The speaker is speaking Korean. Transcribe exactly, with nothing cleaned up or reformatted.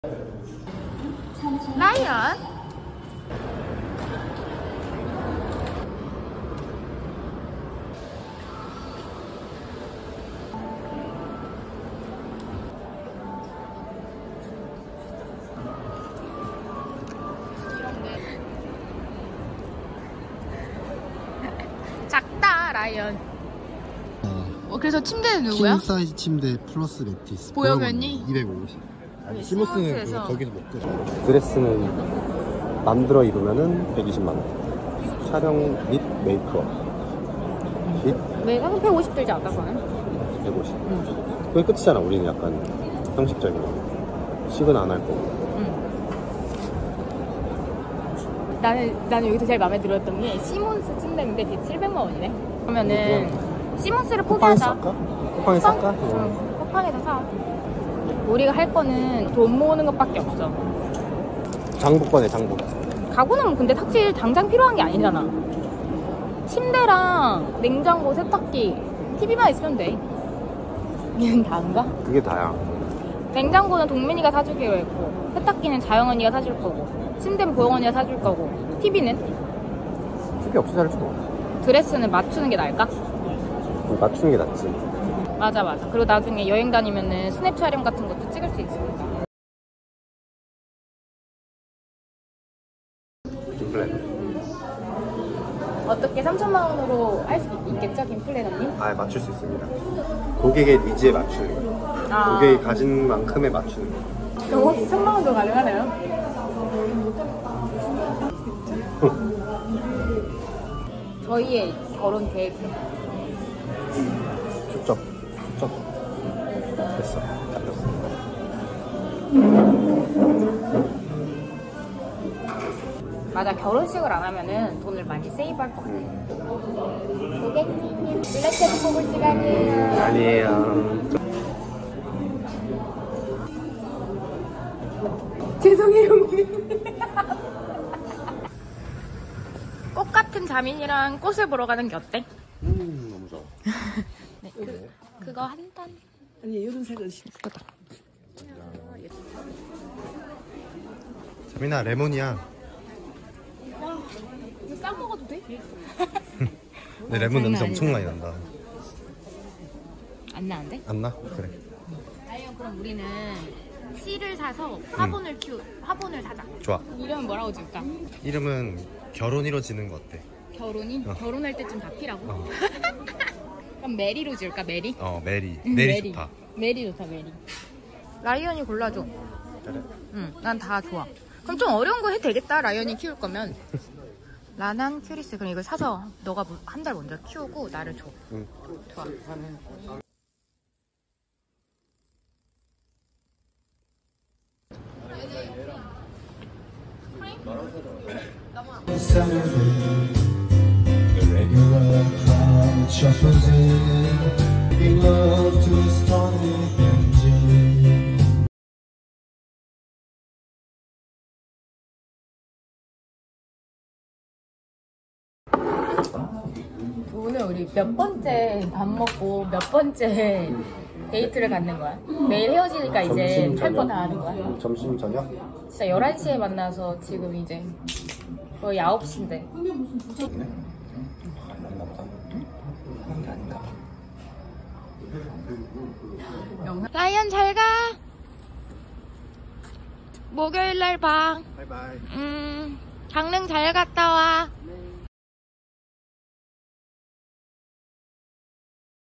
라이언? 작다 라이언. 어, 그래서 침대는 누구야? 킹 사이즈 침대 플러스 매트리스. 보여면이? 이백오십. 아니, 시모스는 시모스에서. 거기서 못 껴. 드레스는 만들어 입으면은 백이십만 원. 촬영 및 메이크업 및 왜 한국 백오십 들지 않다 거는? 백오십. 응. 그게 끝이잖아. 우리는 약간 형식적인 거. 식은 안 할 거고. 응. 나는 나는 여기서 제일 마음에 들었던 게 시몬스 침대인데 그게 칠백만 원이네. 그러면은 시몬스를 포기하자. 쿠팡에서 살까? 응. 쿠팡에서 사. 우리가 할 거는 돈 모으는 것밖에 없어. 장복권에 장복. 가구는 근데 사실 당장 필요한 게 아니잖아. 침대랑 냉장고, 세탁기, 티비만 있으면 돼. 얘는 다인가? 그게 다야. 냉장고는 동민이가 사주기로 했고, 세탁기는 자영 언니가 사줄 거고, 침대는 보영 언니가 사줄 거고, 티비는? 티비 없이 살 수가 없어. 드레스는 맞추는 게 나을까? 맞추는 게 낫지. 맞아 맞아. 그리고 나중에 여행 다니면은 스냅 촬영 같은 것도 찍을 수 있으니까. 김플랜. 어떻게 삼천만 원으로 할 수 있겠죠, 김플랜 언니? 아, 맞출 수 있습니다. 고객의 니즈에 맞추는 거. 아. 고객이 가진 만큼에 맞추는 거. 그럼 혹시 천만 원도 가능하나요? 저희의 결혼 계획. 초점. 초점. 됐어. 잡혔어. 맞아, 결혼식을 안 하면은 돈을 많이 세이브할 것 같아. 고객님, 블랙헤드 뽑을 시간이에요. 아니에요. 죄송해요. 꽃 같은 자민이랑 꽃을 보러 가는 게 어때? 음, 너무 좋아. 네, 그, 그거 한 단. 아니, 이런 색은 예쁘다. 자민아, 레몬이야. 이거 싸 먹어도 돼? 내 레몬 냄새 엄청 많이 난다. 안 나는데? 안 나? 그래. 아니요, 그럼 우리는 씨를 사서 화분을 키우, 화분을 사자. 좋아. 이름은 뭐라고 줄까? 이름은 결혼 이루어지는 거 어때? 결혼이? 어. 결혼할 때쯤 다 피라고? 어, 그럼 메리로 줄까? 메리? 어 메리. 응, 메리 좋다. 메리 좋다, 메리. 라이언이 골라줘. 그래? 응, 난 다 좋아. 그럼 좀 어려운 거 해도 되겠다, 라이언이 키울 거면. 라난 큐리스, 그럼 이걸 사서 너가 한 달 먼저 키우고 나를 줘. 응. 좋아. 오늘 우리 몇 번째 밥 먹고 몇 번째 데이트를 갖는 거야? 매일 헤어지니까 이제 할 거 다 하는 거야? 점심 저녁? 진짜 열한 시에 만나서 지금 이제 거의 아홉 시인데. 맞나 보다. 라이언 잘 가. 목요일 날 봐. 바이바이. 음, 강릉 잘 갔다 와.